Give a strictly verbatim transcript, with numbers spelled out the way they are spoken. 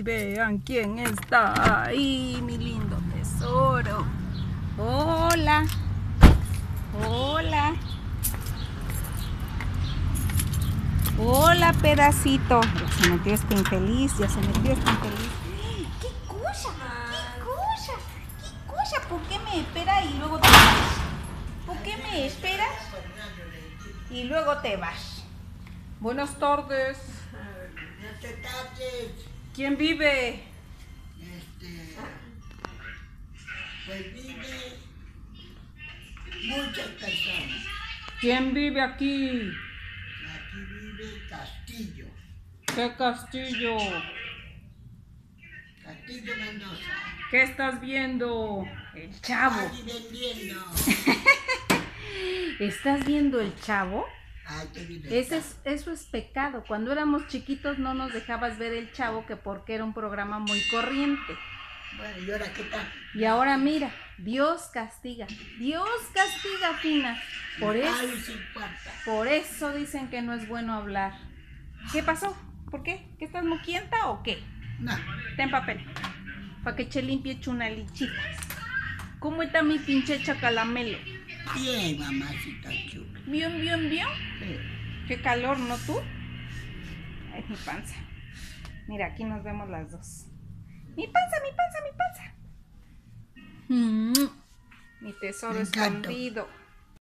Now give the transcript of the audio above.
Y vean quién está ahí, mi lindo tesoro. Hola. Hola. Hola, pedacito. Ya se metió este infeliz, ya se metió este infeliz. ¿Qué cosa? ¿Qué cosa? ¿Qué cosa? ¿Por qué me esperas y luego te vas? ¿Por qué me esperas y luego te vas? Buenas tardes. No te tardes. ¿Quién vive? Este, pues vive muchas personas. ¿Quién vive aquí? Aquí vive Castillo. ¿Qué castillo? Castillo Mendoza. ¿Qué estás viendo? El Chavo. Ahí vendiendo. ¿Estás viendo el Chavo? Ay, qué bien está. Ese es, eso es pecado. Cuando éramos chiquitos no nos dejabas ver el Chavo, que porque era un programa muy corriente. Bueno, ¿y ahora qué tal? Y ahora mira, Dios castiga. Dios castiga, Fina. Por eso, Ay, sin cuarta. por eso dicen que no es bueno hablar. ¿Qué pasó? ¿Por qué? ¿Que estás moquienta o qué? No. Ten papel. Para que che limpie chunalichitas. ¿Cómo está mi pinche chacalamelo? Bien, mamacita chula. ¿Bien, bien, bien? Sí. Qué calor, ¿no tú? Ay, mi panza. Mira, aquí nos vemos las dos. Mi panza, mi panza, mi panza. Mm, mi tesoro Me encantó. escondido.